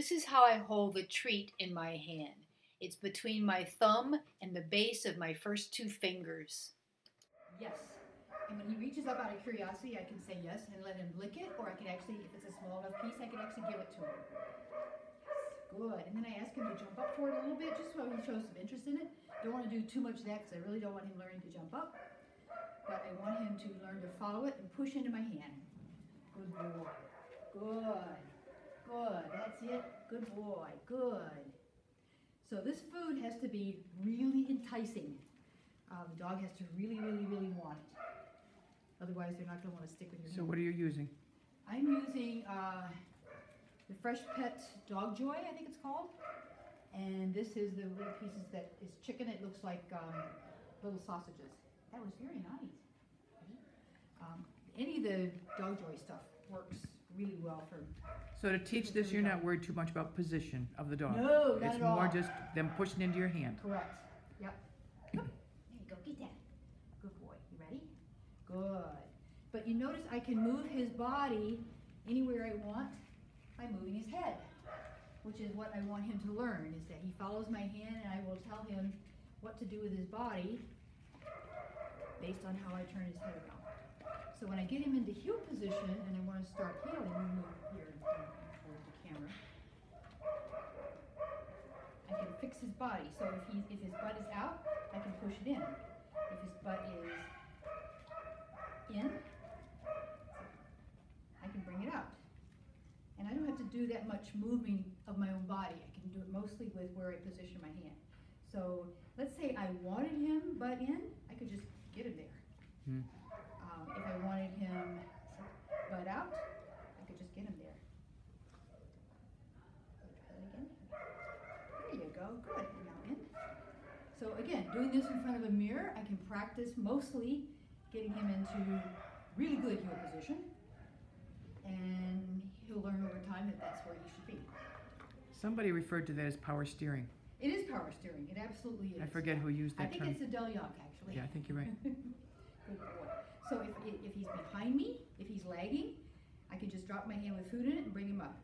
This is how I hold the treat in my hand. It's between my thumb and the base of my first two fingers. Yes. And when he reaches up out of curiosity, I can say yes and let him lick it, or I can actually, if it's a small enough piece, I can actually give it to him. Yes, good. And then I ask him to jump up for it a little bit, just so he shows some interest in it. Don't want to do too much of that because I really don't want him learning to jump up. But I want him to learn to follow it and push into my hand. Good boy. Good. Good. That's it. Good boy. Good. So this food has to be really enticing. The dog has to really, really, really want it. Otherwise, they're not going to want to stick with your hand. So what are you using? I'm using the Fresh Pet Dog Joy, I think it's called. And this is the little pieces that is chicken. It looks like little sausages. That was very nice. Any of the Dog Joy stuff works really well for. So to teach this, you're not worried too much about position of the dog. No, not it's at all. more just them pushing into your hand. Correct. Yep. There you go. Get that. Good boy. You ready? Good. But you notice I can move his body anywhere I want by moving his head, which is what I want him to learn, is that he follows my hand and I will tell him what to do with his body based on how I turn his head around. So when I get him into heel position and I want to start heeling, move here towards the camera, I can fix his body. So if his butt is out, I can push it in. If his butt is in, I can bring it out. And I don't have to do that much moving of my own body. I can do it mostly with where I position my hand. So let's say I wanted him butt in, I could just get him there. If I wanted him butt out, I could just get him there. Try that again. There you go. Good. And now in. So again, doing this in front of a mirror, I can practice mostly getting him into really good heel position, and he'll learn over time that that's where he should be. Somebody referred to that as power steering. It is power steering. It absolutely is. I forget who used that I think term. it's Adele Young, actually. Yeah, I think you're right. Good boy. So if he's behind me, if he's lagging, I can just drop my hand with food in it and bring him up.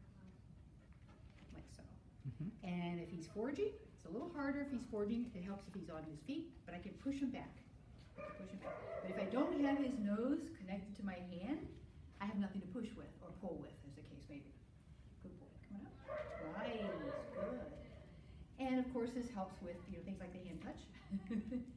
Like so. And if he's foraging, it's a little harder if he's foraging. It helps if he's on his feet, but I can push him back. Push him back. But if I don't have his nose connected to my hand, I have nothing to push with or pull with, as the case may be. Good boy. Come on up. Nice. Good. And of course, this helps with things like the hand touch.